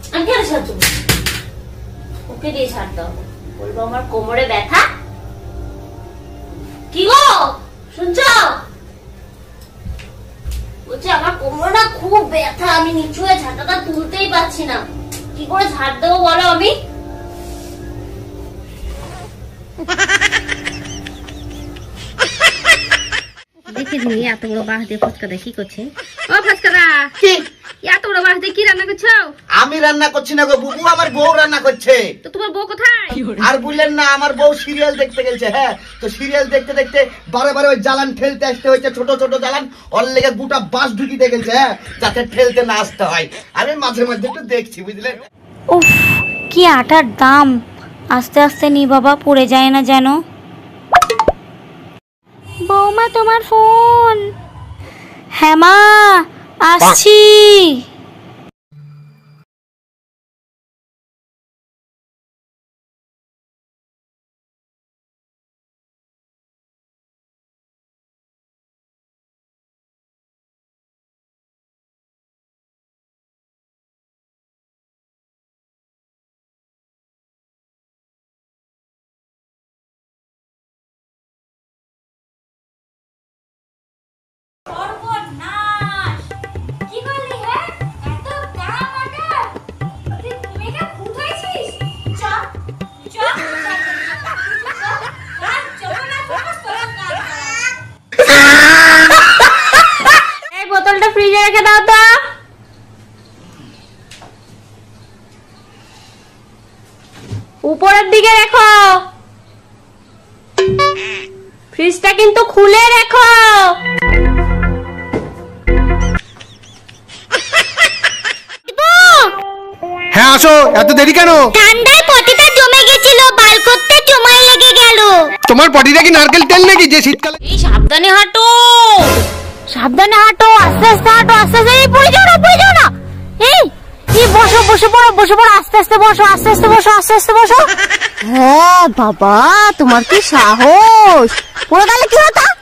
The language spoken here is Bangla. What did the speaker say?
আমি কেন ছাড় দেবো? ওকে দিয়ে ছাড় দাও। বলবো আমার কোমরে ব্যথা। কি গো শুনছো? বলছি আমার কোমরে না খুব ব্যথা, আমি নিচু হয়ে ঝাঁটাটা তুলতেই পারছি না। কি করে ঝাড় দেবো বলো? আমি দেখেছি এত বড় বাঁশ দিয়ে ফুচকাদা কি করছে? ও ফুচকাদা, এত বড় বাঁশ দিয়ে কি রান্না করছো? আমি রান্না করছি না গো বুবু, আমার বউ রান্না করছে। তো তোমার বউ কোথায়? আর বললেন না, আমার বউ সিরিয়াল দেখতে গেছে। হ্যাঁ, তো সিরিয়াল দেখতে দেখতে বারে বারে ওই জ্বালান ঠেলতে আসতে হয়েছে, ছোট ছোট জ্বালান। ওর লেগে গোটা বাঁশ ঢুকিতে গেছে। হ্যাঁ, যাতে ঠেলতে না আসতে হয়। আরে মাঝে মাঝে একটু দেখছি বুঝলেন। উফ, কি আটার দাম! আস্তে আস্তে নি বাবা, পড়ে যায় না যেন। বৌমা তোমার ফোন। হ্যাঁ মা, আসছি। বোতলটা ফ্রিজে রেখে দাও তো। উপরের দিকে রেখো, ফ্রিজটা কিন্তু খুলে রেখো। হ্যাঁ আসো, এত দেরি কেন? ঠান্ডায় পটিটা জমে গেছিল, বাল করতে সময় লেগে গেল। তোমার পটিটা কি নারকেল তেল নাকি যে শীতকালে? এই সাবধানে হাঁটো, সাবধানে হাঁটো, আস্তে আস্তে হাঁটো, আস্তে আস্তে। এই পড়ে যাও না, পড়ে যাও না। এই বসো, বসে পড়ো, বসে পড়ো, আস্তে আস্তে বসো, আস্তে আস্তে বসো, আস্তে আস্তে বসো। হ্যাঁ বাবা, তোমার কি সাহস! পড়ে গেলে কি হতো?